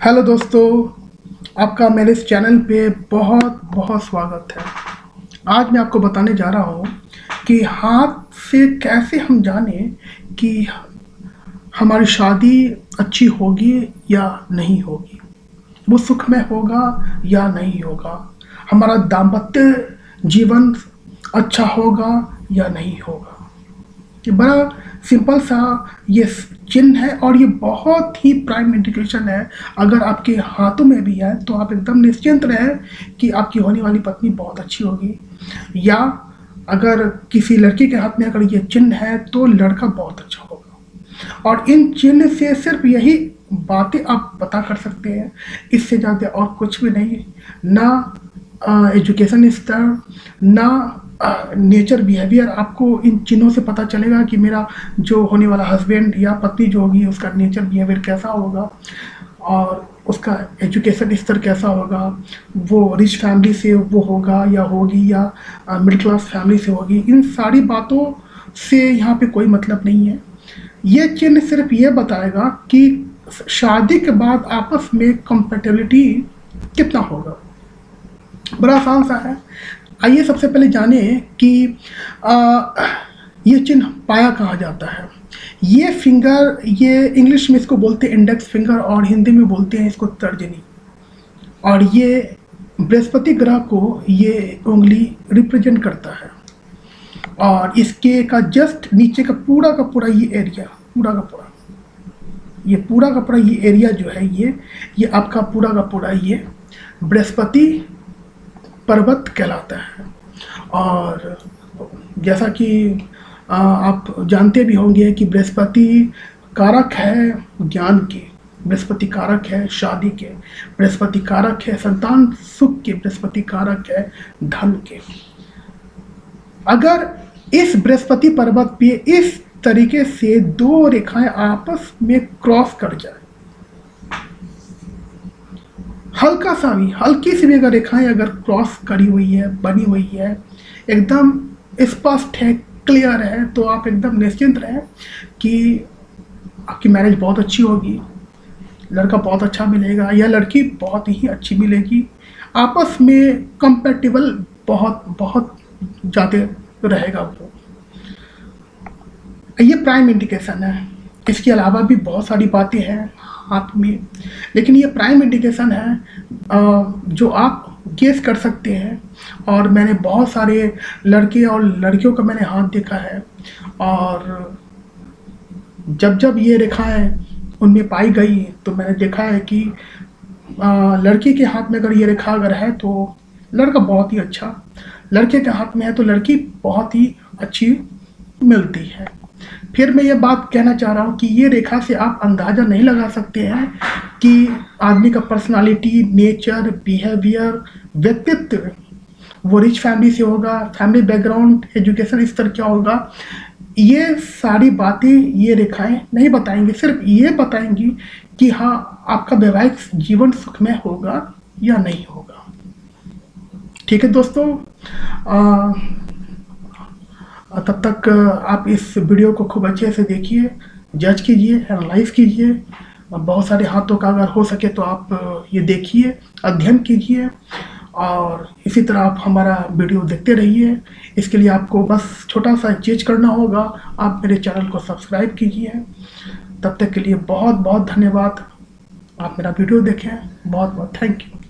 Hello दोस्तों, आपका मेरे इस चैनल पे बहुत बहुत स्वागत है। आज मैं आपको बताने जा रहा हूँ कि हाथ से कैसे हम जाने कि हमारी शादी अच्छी होगी या नहीं होगी, वो सुखमय होगा या नहीं होगा, हमारा दाम्पत्य जीवन अच्छा होगा या नहीं होगा। ये बड़ा सिंपल सा ये चिन्ह है और ये बहुत ही प्राइम इंडिकेशन है। अगर आपके हाथों में भी है तो आप एकदम निश्चिंत रहें कि आपकी होने वाली पत्नी बहुत अच्छी होगी, या अगर किसी लड़की के हाथ में अगर ये चिन्ह है तो लड़का बहुत अच्छा होगा। और इन चिन्ह से सिर्फ यही बातें आप पता कर सकते हैं, इससे ज़्यादा और कुछ भी नहीं। ना एजुकेशन स्तर, ना नेचर बिहेवियर, आपको इन चिन्हों से पता चलेगा कि मेरा जो होने वाला हस्बैंड या पत्नी जो होगी उसका नेचर बिहेवियर कैसा होगा और उसका एजुकेशन स्तर कैसा होगा, वो रिच फैमिली से वो होगा या होगी या मिडिल क्लास फैमिली से होगी। इन सारी बातों से यहाँ पे कोई मतलब नहीं है। ये चिन्ह सिर्फ ये बताएगा कि शादी के बाद आपस में कंपेटिबिलिटी कितना होगा। बड़ा आसान सा है। आइए सबसे पहले जाने कि ये चिन्ह पाया कहाँ जाता है। ये फिंगर, ये इंग्लिश में इसको बोलते हैं इंडेक्स फिंगर और हिंदी में बोलते हैं इसको तर्जनी। और ये बृहस्पति ग्रह को ये उंगली रिप्रेजेंट करता है। और इसके का जस्ट नीचे का पूरा ये एरिया, पूरा का पूरा ये एरिया जो है ये आपका पूरा ये बृहस्पति पर्वत कहलाता है। और जैसा कि आप जानते भी होंगे कि बृहस्पति कारक है ज्ञान के, बृहस्पति कारक है शादी के, बृहस्पति कारक है संतान सुख के, बृहस्पति कारक है धन के। अगर इस बृहस्पति पर्वत पे इस तरीके से दो रेखाएं आपस में क्रॉस कर जाए, हल्की सी भी अगर रेखाएं अगर क्रॉस करी हुई है, बनी हुई है, एकदम स्पष्ट है, क्लियर है, तो आप एकदम निश्चिंत रहें कि आपकी मैरिज बहुत अच्छी होगी, लड़का बहुत अच्छा मिलेगा या लड़की बहुत ही अच्छी मिलेगी। आपस में कंपेटिबल बहुत ज़्यादा रहेगा वो। ये प्राइम इंडिकेशन है। इसके अलावा भी बहुत सारी बातें हैं हाथ में, लेकिन ये प्राइम इंडिकेशन है जो आप गेस कर सकते हैं। और मैंने बहुत सारे लड़के और लड़कियों का मैंने हाथ देखा है, और जब ये रेखाएं उनमें पाई गई तो मैंने देखा है कि लड़की के हाथ में अगर ये रेखा अगर है तो लड़का बहुत ही अच्छा, लड़के के हाथ में है तो लड़की बहुत ही अच्छी मिलती है। फिर मैं ये बात कहना चाह रहा हूँ कि ये रेखा से आप अंदाज़ा नहीं लगा सकते हैं कि आदमी का पर्सनालिटी, नेचर, बिहेवियर, व्यक्तित्व, वो रिच फैमिली से होगा, फैमिली बैकग्राउंड, एजुकेशन स्तर क्या होगा। ये सारी बातें ये रेखाएं नहीं बताएंगी, सिर्फ ये बताएंगी कि हाँ आपका वैवाहिक जीवन सुखमय होगा या नहीं होगा। ठीक है दोस्तों, तब तक आप इस वीडियो को खूब अच्छे से देखिए, जज कीजिए, एनालाइज कीजिए। बहुत सारे हाथों का अगर हो सके तो आप ये देखिए, अध्ययन कीजिए, और इसी तरह आप हमारा वीडियो देखते रहिए। इसके लिए आपको बस छोटा सा चीज करना होगा, आप मेरे चैनल को सब्सक्राइब कीजिए। तब तक के लिए बहुत बहुत धन्यवाद। आप मेरा वीडियो देखें, बहुत बहुत थैंक यू।